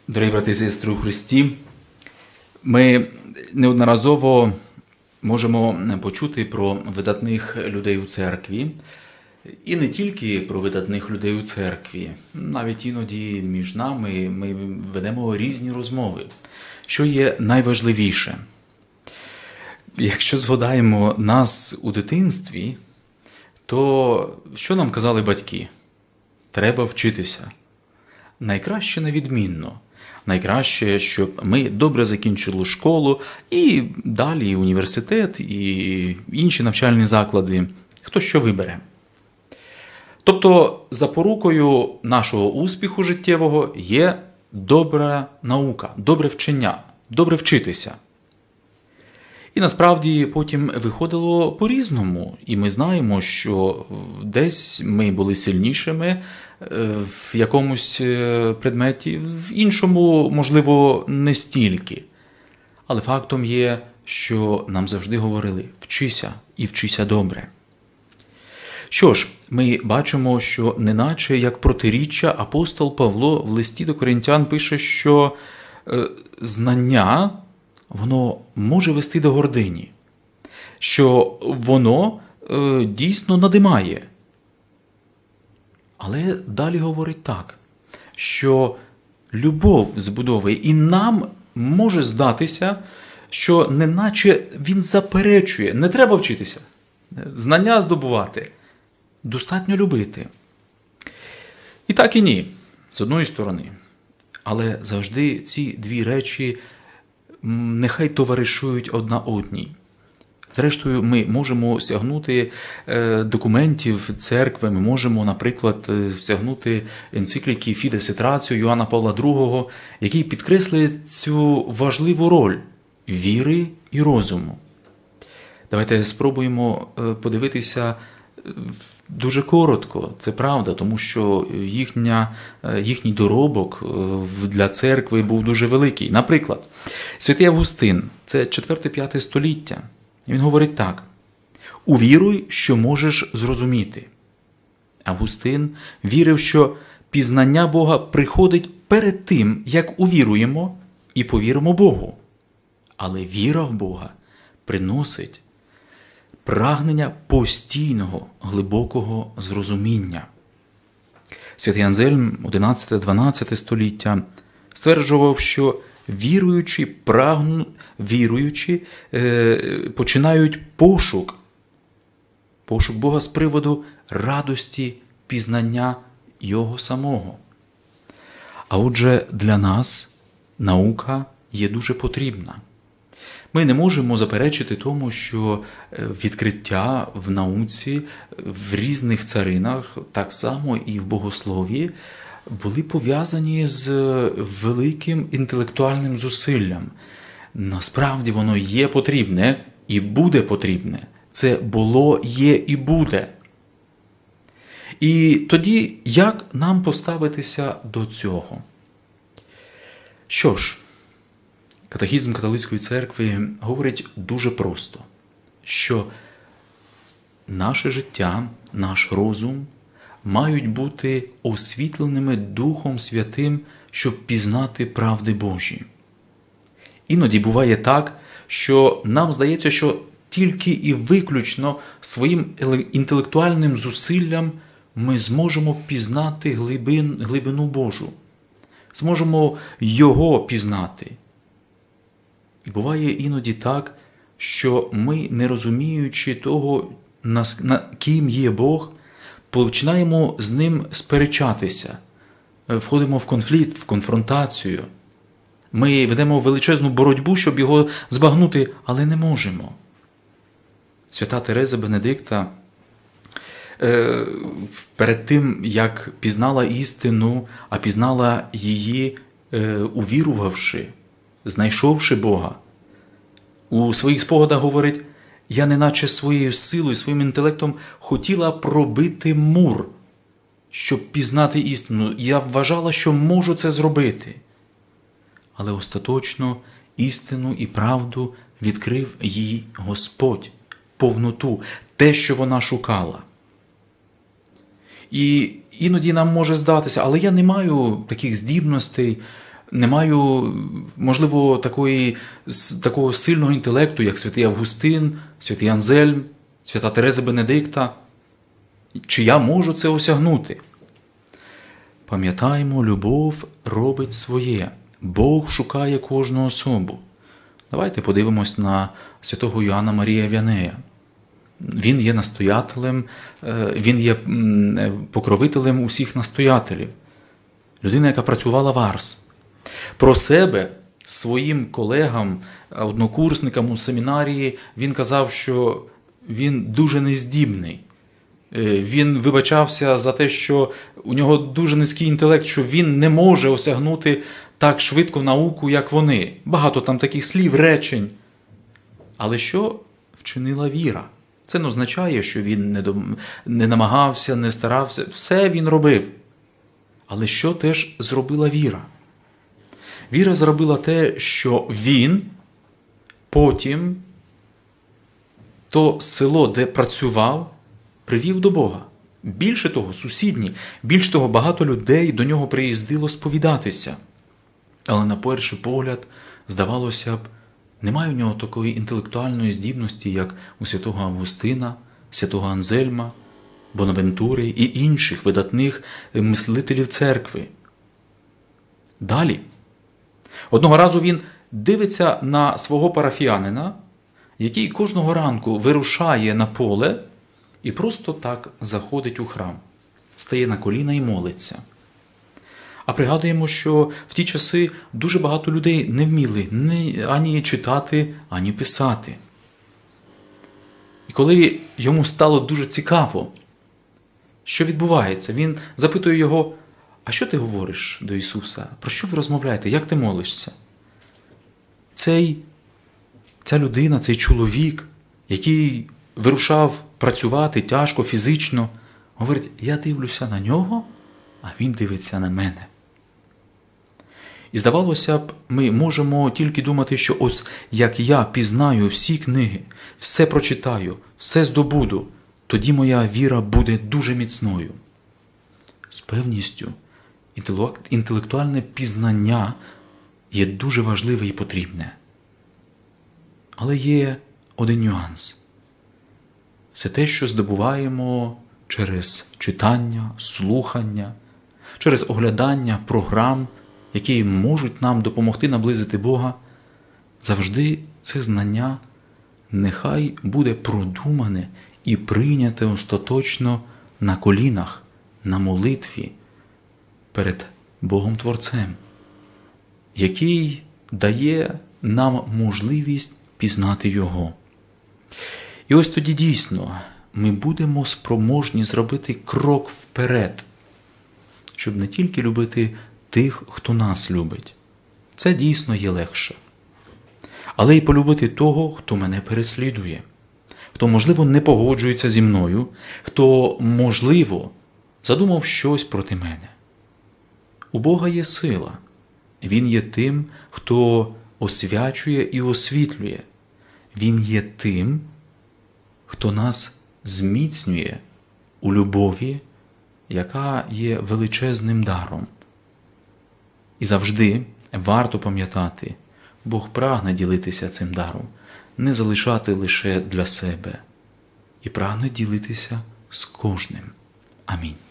Дорогі брати і сестри у Христі, ми неодноразово можемо почути про видатних людей у церкві, і не тільки про видатних людей у церкві, навіть іноді між нами ми ведемо різні розмови. Що є найважливіше? Якщо згадаємо нас у дитинстві, то що нам казали батьки? Треба вчитися. Найкраще невідмінно. Найкраще, щоб ми добре закінчили школу і далі університет, і інші навчальні заклади. Хто що вибере. Тобто запорукою нашого успіху життєвого є добра наука, добре вчення, добре вчитися. І насправді потім виходило по-різному. І ми знаємо, що десь ми були сильнішими в якомусь предметі, в іншому, можливо, не стільки. Але фактом є, що нам завжди говорили «вчися і вчися добре». Що ж, ми бачимо, що неначе як протиріччя апостол Павло в листі до Коринтян пише, що знання, воно може вести до гордині, що воно дійсно надимає. Але далі говорить так, що любов збудовує, і нам може здатися, що неначе він заперечує, не треба вчитися, знання здобувати, достатньо любити. І так і ні, з одної сторони. Але завжди ці дві речі нехай товаришують одна одній. Зрештою, ми можемо сягнути документів церкви, ми можемо, наприклад, сягнути енцикліки Fides et Ratio Йоанна Павла II, який підкреслює цю важливу роль віри і розуму. Давайте спробуємо подивитися дуже коротко, це правда, тому що їхній доробок для церкви був дуже великий. Наприклад, святий Августин, це 4-5 століття, він говорить так: «Увіруй, що можеш зрозуміти». Августин вірив, що пізнання Бога приходить перед тим, як увіруємо і повіримо Богу. Але віра в Бога приносить прагнення постійного, глибокого зрозуміння. Святий Анзельм, 11-12 століття, стверджував, що віруючі починають пошук Бога з приводу радості пізнання Його самого. А отже, для нас наука є дуже потрібна. Ми не можемо заперечити тому, що відкриття в науці, в різних царинах, так само і в богослов'ї, були пов'язані з великим інтелектуальним зусиллям. Насправді воно є потрібне і буде потрібне. Це було, є і буде. І тоді, як нам поставитися до цього? Що ж, Катехізм католицької церкви говорить дуже просто, що наше життя, наш розум мають бути освітленими Духом Святим, щоб пізнати правди Божі. Іноді буває так, що нам здається, що тільки і виключно своїм інтелектуальним зусиллям ми зможемо пізнати глибину Божу, зможемо Його пізнати. І буває іноді так, що ми, не розуміючи того, ким є Бог, починаємо з Ним сперечатися, входимо в конфлікт, в конфронтацію. Ми ведемо величезну боротьбу, щоб Його збагнути, але не можемо. Свята Тереза Бенедикта перед тим, як пізнала істину, а пізнала її, увірувавши, знайшовши Бога, у своїх спогадах говорить: «Я неначе своєю силою, своїм інтелектом хотіла пробити мур, щоб пізнати істину. Я вважала, що можу це зробити». Але остаточно істину і правду відкрив їй Господь, повноту, те, що вона шукала. І іноді нам може здатися, але я не маю таких здібностей, не маю, можливо, такого сильного інтелекту, як святий Августин, святий Анзельм, свята Тереза Бенедикта. Чи я можу це осягнути? Пам'ятаємо, любов робить своє. Бог шукає кожну особу. Давайте подивимось на святого Йоанна Марія Віанея. Він є настоятелем, він є покровителем усіх настоятелів. Людина, яка працювала в Арс. Про себе своїм колегам, однокурсникам у семінарії він казав, що він дуже нездібний. Він вибачався за те, що у нього дуже низький інтелект, що він не може осягнути так швидко науку, як вони. Багато там таких слів, речень. Але що вчинила віра? Це не означає, що він не намагався, не старався. Все він робив. Але що теж зробила віра? Віра зробила те, що він потім то село, де працював, привів до Бога. Більше того, сусідні, більше того, багато людей до нього приїздило сповідатися. Але на перший погляд, здавалося б, немає у нього такої інтелектуальної здібності, як у святого Августина, святого Анзельма, Бонавентури і інших видатних мислителів церкви. Далі. Одного разу він дивиться на свого парафіянина, який кожного ранку вирушає на поле і просто так заходить у храм, стає на коліна і молиться. А пригадуємо, що в ті часи дуже багато людей не вміли ані читати, ані писати. І коли йому стало дуже цікаво, що відбувається, він запитує його: а що ти говориш до Ісуса? Про що ви розмовляєте? Як ти молишся? Ця людина, цей чоловік, який вирушав працювати тяжко, фізично, говорить: я дивлюся на нього, а він дивиться на мене. І здавалося б, ми можемо тільки думати, що ось як я пізнаю всі книги, все прочитаю, все здобуду, тоді моя віра буде дуже міцною. З певністю, інтелектуальне пізнання є дуже важливе і потрібне. Але є один нюанс. Це те, що здобуваємо через читання, слухання, через оглядання програм, які можуть нам допомогти наблизити Бога. Завжди це знання нехай буде продумане і прийняте остаточно на колінах, на молитві перед Богом-творцем, який дає нам можливість пізнати Його. І ось тоді дійсно ми будемо спроможні зробити крок вперед, щоб не тільки любити тих, хто нас любить. Це дійсно є легше. Але й полюбити того, хто мене переслідує, хто, можливо, не погоджується зі мною, хто, можливо, задумав щось проти мене. У Бога є сила. Він є тим, хто освячує і освітлює. Він є тим, хто нас зміцнює у любові, яка є величезним даром. І завжди варто пам'ятати, Бог прагне ділитися цим даром, не залишати лише для себе. І прагне ділитися з кожним. Амінь.